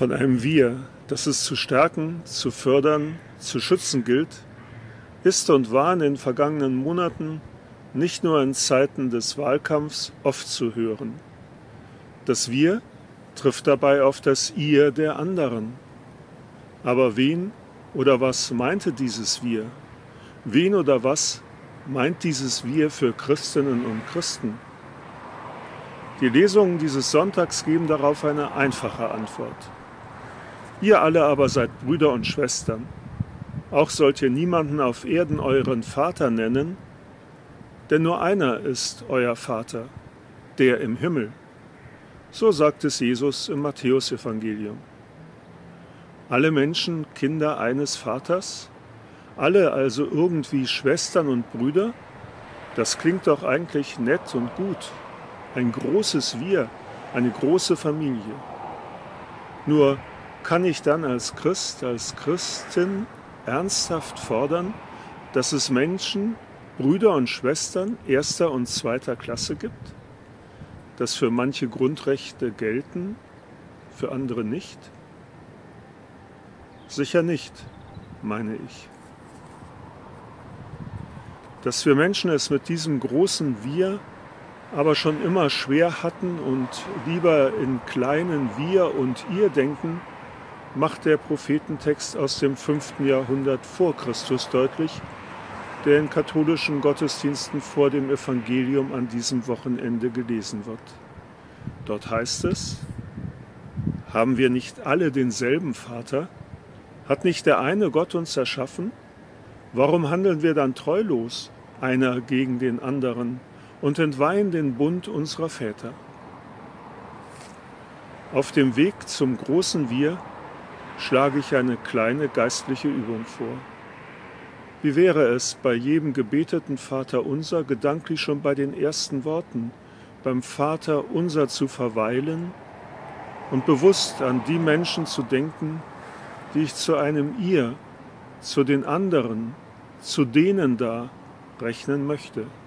Von einem Wir, das es zu stärken, zu fördern, zu schützen gilt, ist und war in den vergangenen Monaten nicht nur in Zeiten des Wahlkampfs oft zu hören. Das Wir trifft dabei auf das Ihr der anderen. Aber wen oder was meinte dieses Wir? Wen oder was meint dieses Wir für Christinnen und Christen? Die Lesungen dieses Sonntags geben darauf eine einfache Antwort. Ihr alle aber seid Brüder und Schwestern. Auch sollt ihr niemanden auf Erden euren Vater nennen, denn nur einer ist euer Vater, der im Himmel. So sagt es Jesus im Matthäusevangelium. Alle Menschen Kinder eines Vaters? Alle also irgendwie Schwestern und Brüder? Das klingt doch eigentlich nett und gut. Ein großes Wir, eine große Familie. Nur kann ich dann als Christ, als Christin ernsthaft fordern, dass es Menschen, Brüder und Schwestern erster und zweiter Klasse gibt? Dass für manche Grundrechte gelten, für andere nicht? Sicher nicht, meine ich. Dass wir Menschen es mit diesem großen Wir aber schon immer schwer hatten und lieber in kleinen Wir und Ihr denken, macht der Prophetentext aus dem 5. Jahrhundert vor Christus deutlich, der in katholischen Gottesdiensten vor dem Evangelium an diesem Wochenende gelesen wird. Dort heißt es: Haben wir nicht alle denselben Vater? Hat nicht der eine Gott uns erschaffen? Warum handeln wir dann treulos, einer gegen den anderen, und entweihen den Bund unserer Väter? Auf dem Weg zum großen Wir schlage ich eine kleine geistliche Übung vor. Wie wäre es, bei jedem gebeteten Vaterunser gedanklich schon bei den ersten Worten, beim Vaterunser zu verweilen und bewusst an die Menschen zu denken, die ich zu einem Ihr, zu den anderen, zu denen da rechnen möchte?